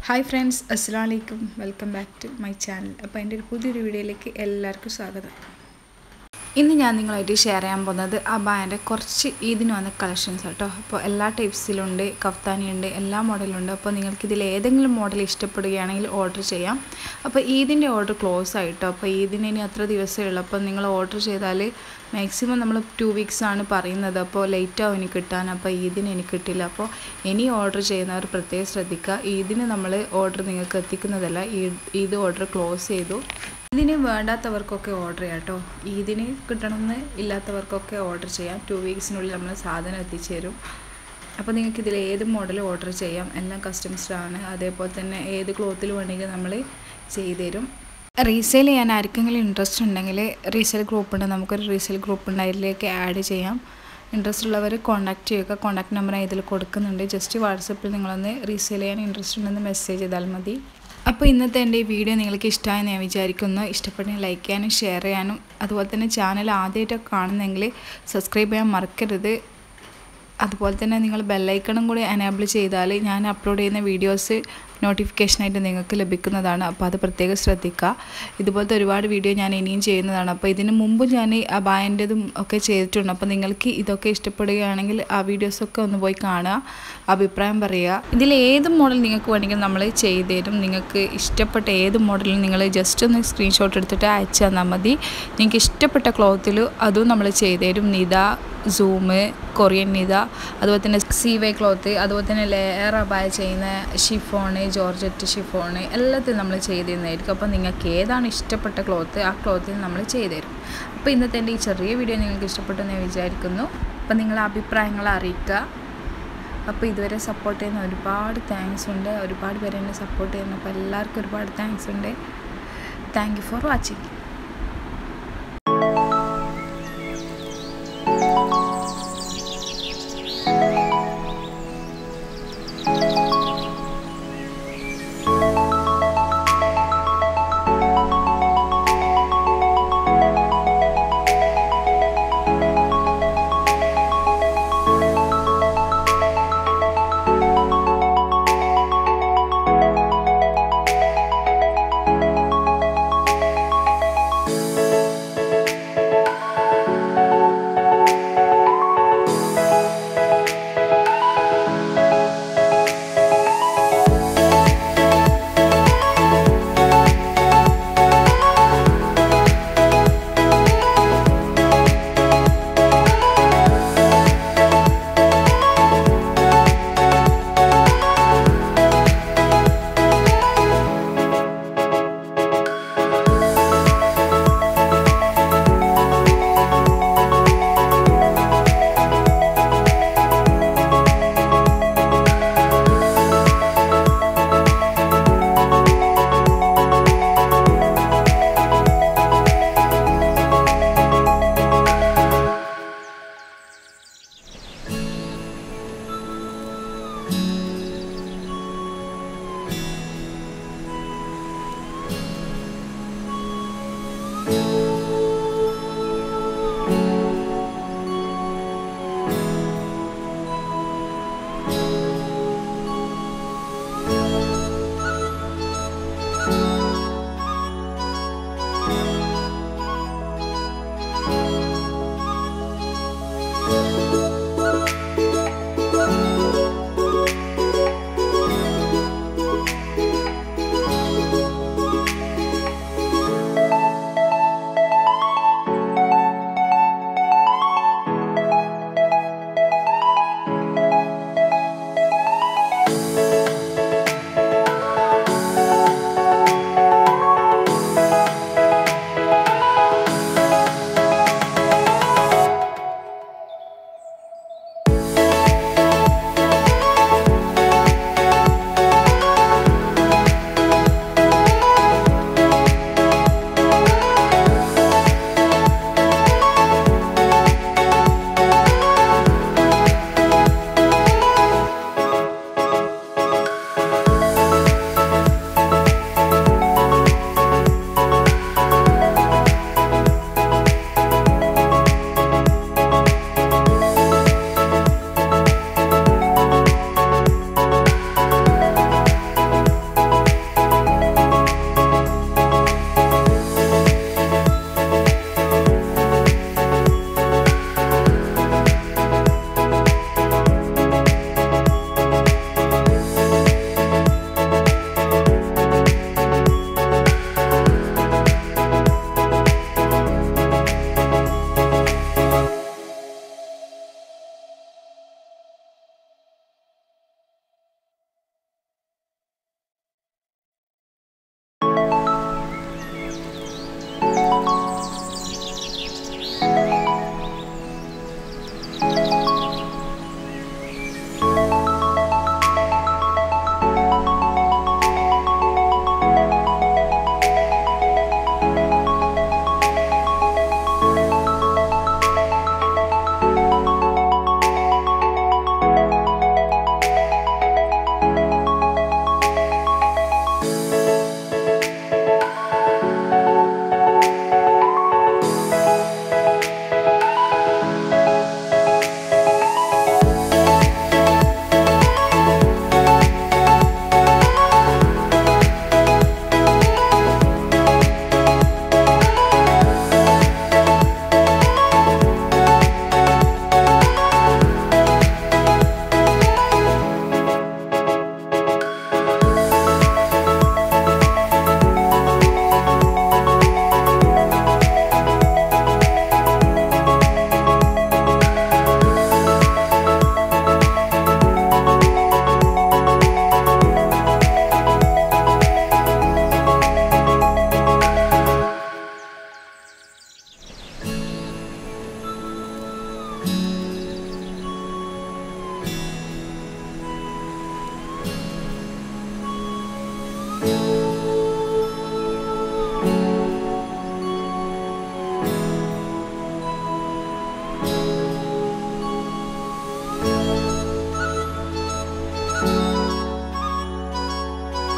Hi friends, Assalamualaikum. Welcome back to my channel. അപ്പോൾ എൻ്റെ ഒരു പുതിയൊരു വീഡിയോയിലേക്ക് എല്ലാവർക്കും സ്വാഗതം. ഇന്ന് ഞാൻ നിങ്ങളായിട്ട് ഷെയർ ചെയ്യാൻ പോകുന്നത് അബായൻ്റെ കുറച്ച് ഈദിന് വന്ന കളക്ഷൻസ് കേട്ടോ. അപ്പോൾ എല്ലാ ടൈപ്സിലുണ്ട്, കഫ്താനിയുണ്ട്, എല്ലാ മോഡലും ഉണ്ട്. അപ്പോൾ നിങ്ങൾക്ക് ഇതിൽ ഏതെങ്കിലും മോഡൽ ഇഷ്ടപ്പെടുകയാണെങ്കിൽ ഓർഡർ ചെയ്യാം. അപ്പോൾ ഈദിൻ്റെ ഓർഡർ ക്ലോസ് ആയിട്ടോ. അപ്പോൾ ഈദിന് ഇനി അത്ര ദിവസമേ ഉള്ളൂ. അപ്പോൾ നിങ്ങൾ ഓർഡർ ചെയ്താൽ മാക്സിമം നമ്മൾ 2 weeks ആണ് പറയുന്നത്. അപ്പോൾ ലേറ്റാവും എനിക്ക് കിട്ടാൻ. അപ്പോൾ ഈദിന് എനിക്ക് കിട്ടില്ല. അപ്പോൾ ഇനി ഓർഡർ ചെയ്യുന്നവർ പ്രത്യേകം ശ്രദ്ധിക്കുക. ഈദിന് നമ്മൾ ഓർഡർ നിങ്ങൾക്ക് എത്തിക്കുന്നതല്ല, ഈദ് ഓർഡർ ക്ലോസ് ചെയ്തു. ഇതിന് വേണ്ടാത്തവർക്കൊക്കെ ഓർഡർ ചെയ്യാം കേട്ടോ. ഈദിന് കിട്ടണമെന്ന് ഇല്ലാത്തവർക്കൊക്കെ ഓർഡർ ചെയ്യാം. 2 weeksനുള്ളിൽ നമ്മൾ സാധനം എത്തിച്ചേരും. അപ്പോൾ നിങ്ങൾക്ക് ഇതിൽ ഏത് മോഡൽ ഓർഡർ ചെയ്യാം. എല്ലാം കസ്റ്റംസ്ഡാണ്. അതേപോലെ തന്നെ ഏത് ക്ലോത്തിൽ വേണമെങ്കിൽ നമ്മൾ ചെയ്തു തരും. റീസെയിൽ ചെയ്യാൻ ആർക്കെങ്കിലും ഇൻട്രസ്റ്റ് ഉണ്ടെങ്കിൽ റീസെയിൽ ഗ്രൂപ്പ് ഉണ്ട്, നമുക്കൊരു റീസെയിൽ ഗ്രൂപ്പ് ഉണ്ട്, അതിലേക്ക് ആഡ് ചെയ്യാം. ഇൻട്രസ്റ്റ് ഉള്ളവർ കോൺടാക്റ്റ് ചെയ്യുക. കോൺടാക്ട് നമ്പർ ഇതിൽ കൊടുക്കുന്നുണ്ട്. ജസ്റ്റ് വാട്സപ്പിൽ നിങ്ങളൊന്ന് റീസെയിൽ ചെയ്യാൻ ഇൻട്രസ്റ്റ് ഉണ്ടെന്ന് മെസ്സേജ് ചെയ്താൽ മതി. അപ്പോൾ ഇന്നത്തെ എൻ്റെ ഈ വീഡിയോ നിങ്ങൾക്ക് ഇഷ്ടമായെന്ന് ഞാൻ വിചാരിക്കുന്നു. ഇഷ്ടപ്പെട്ടെങ്കിൽ ലൈക്ക് ചെയ്യാനും ഷെയർ ചെയ്യാനും, അതുപോലെ തന്നെ ചാനൽ ആദ്യമായിട്ടൊക്കെ കാണുന്നെങ്കിൽ സബ്സ്ക്രൈബ് ചെയ്യാൻ മറക്കരുത്. അതുപോലെ തന്നെ നിങ്ങൾ ബെല്ലൈക്കണും കൂടി എനേബിൾ ചെയ്താൽ ഞാൻ അപ്ലോഡ് ചെയ്യുന്ന വീഡിയോസ് നോട്ടിഫിക്കേഷനായിട്ട് നിങ്ങൾക്ക് ലഭിക്കുന്നതാണ്. അപ്പോൾ അത് പ്രത്യേകം ശ്രദ്ധിക്കുക. ഇതുപോലത്തെ ഒരുപാട് വീഡിയോ ഞാൻ ഇനിയും ചെയ്യുന്നതാണ്. അപ്പോൾ ഇതിന് മുമ്പ് ഞാൻ അബായൻ്റെതും ഒക്കെ ചെയ്തിട്ടുണ്ട്. അപ്പോൾ നിങ്ങൾക്ക് ഇതൊക്കെ ഇഷ്ടപ്പെടുകയാണെങ്കിൽ ആ വീഡിയോസൊക്കെ ഒന്ന് പോയി കാണുക, അഭിപ്രായം പറയുക. ഇതിൽ ഏത് മോഡൽ നിങ്ങൾക്ക് വേണമെങ്കിൽ നമ്മൾ ചെയ്തു തരും. നിങ്ങൾക്ക് ഇഷ്ടപ്പെട്ട ഏത് മോഡലും നിങ്ങൾ ജസ്റ്റ് ഒന്ന് സ്ക്രീൻഷോട്ട് എടുത്തിട്ട് അയച്ചു തന്നാൽ മതി. നിങ്ങൾക്ക് ഇഷ്ടപ്പെട്ട ക്ലോത്തിൽ അതും നമ്മൾ ചെയ്തു തരും. നിത, സൂമ്, കൊറിയൻ നിത, അതുപോലെ തന്നെ സീവേ ക്ലോത്ത്, അതുപോലെ തന്നെ ലെയർ അബായ ചെയ്യുന്ന ഷിഫോണ്, ജോർജറ്റ് ഷിഫോണ്, എല്ലാത്തിനും നമ്മൾ ചെയ്തു തരുന്നതായിരിക്കും. അപ്പോൾ നിങ്ങൾക്ക് ഏതാണ് ഇഷ്ടപ്പെട്ട ക്ലോത്ത് ആ ക്ലോത്തിൽ നമ്മൾ ചെയ്തു തരും. അപ്പോൾ ഇന്നത്തെ എൻ്റെ ഈ ചെറിയ വീഡിയോ നിങ്ങൾക്ക് ഇഷ്ടപ്പെട്ടെന്ന് ഞാൻ വിചാരിക്കുന്നു. അപ്പോൾ നിങ്ങളെ അഭിപ്രായങ്ങൾ അറിയിക്കുക. അപ്പോൾ ഇതുവരെ സപ്പോർട്ട് ചെയ്യുന്ന ഒരുപാട് താങ്ക്സ് ഉണ്ട്. ഒരുപാട് പേര് എന്നെ സപ്പോർട്ട് ചെയ്യുന്നു. അപ്പോൾ എല്ലാവർക്കും ഒരുപാട് താങ്ക്സ് ഉണ്ട്. Thank you for watching.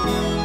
By.